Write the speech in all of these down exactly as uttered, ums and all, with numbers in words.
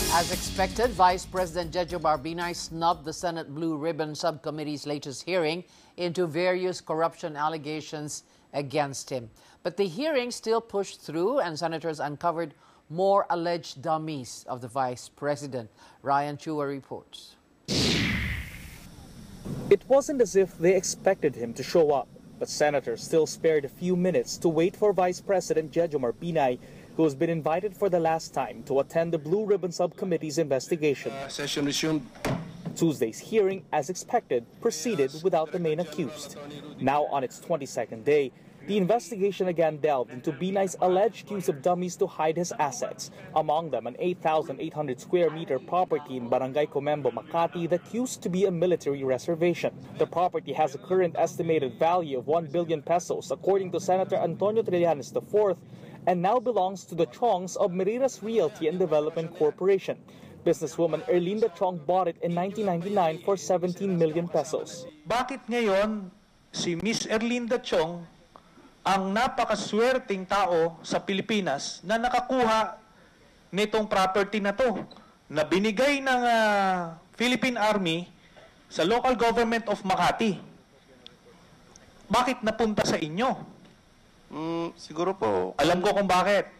As expected, Vice President Jejomar Binay snubbed the Senate Blue Ribbon Subcommittee's latest hearing into various corruption allegations against him. But the hearing still pushed through, and senators uncovered more alleged dummies of the Vice President. Ryan Chua reports. It wasn't as if they expected him to show up, but senators still spared a few minutes to wait for Vice President Jejomar Binay, who has been invited for the last time to attend the Blue Ribbon Subcommittee's investigation. Uh, session resumed. Tuesday's hearing, as expected, proceeded without the main accused. Now on its twenty-second day, the investigation again delved into Binay's alleged use of dummies to hide his assets, among them an eight thousand eight hundred square meter property in Barangay Comembo, Makati that used to be a military reservation. The property has a current estimated value of one billion pesos, according to Senator Antonio Trillanes the fourth, and now belongs to the Chongs of Meridas Realty and Development Corporation. Businesswoman Erlinda Chong bought it in nineteen ninety-nine for seventeen million pesos. Bakit ngayon si Miss Erlinda Chong ang napakaswerteng tao sa Pilipinas na nakakuha nitong property na to na binigay ng uh, Philippine Army sa local government of Makati? Bakit napunta sa inyo? Mm, siguro po. Alam ko kung bakit.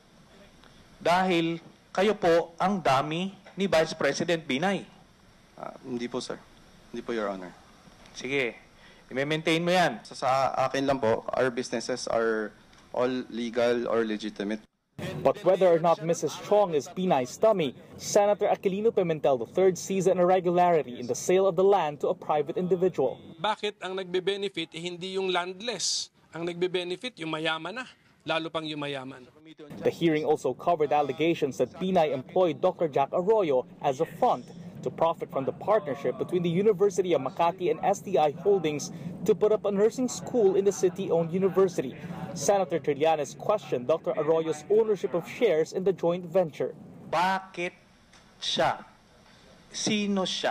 Dahil kayo po ang dummy ni Vice President Binay. Uh, hindi po, sir. Hindi po, Your Honor. Sige, i-maintain mo yan. Sa, sa akin lang po, our businesses are all legal or legitimate. But whether or not Missus Chong is Binay's dummy, Senator Aquilino Pimentel the third sees an irregularity in the sale of the land to a private individual. Bakit ang nagbe-benefit eh, hindi yung landless? Ang nagbe-benefit yung mayaman na, lalo pang yung mayaman. The hearing also covered allegations that Binay employed Doctor Jack Arroyo as a front to profit from the partnership between the University of Makati and S T I Holdings to put up a nursing school in the city-owned university. Senator Trillanes questioned Doctor Arroyo's ownership of shares in the joint venture. Bakit siya? Sino siya?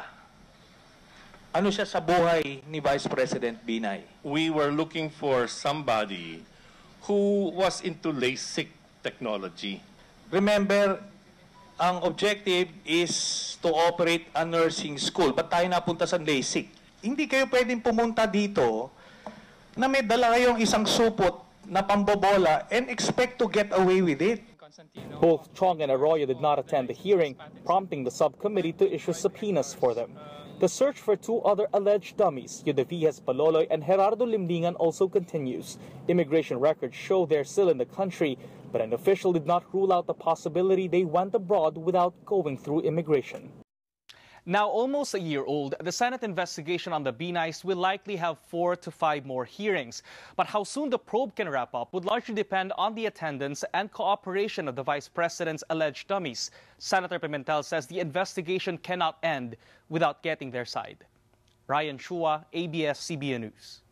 Ano siya sa buhay ni Vice President Binay? We were looking for somebody who was into LASIK technology. Remember, ang objective is to operate a nursing school. Ba't tayo napunta sa LASIK? Hindi kayo pwedeng pumunta dito na may dala kayong isang supot na pambobola and expect to get away with it. Both Chong and Arroyo did not attend the hearing, prompting the subcommittee to issue subpoenas for them. The search for two other alleged dummies, Yudevias Paloloy and Gerardo Limlingan, also continues. Immigration records show they're still in the country, but an official did not rule out the possibility they went abroad without going through immigration. Now almost a year old, the Senate investigation on the Binays will likely have four to five more hearings. But how soon the probe can wrap up would largely depend on the attendance and cooperation of the Vice President's alleged dummies. Senator Pimentel says the investigation cannot end without getting their side. Ryan Chua, A B S C B N News.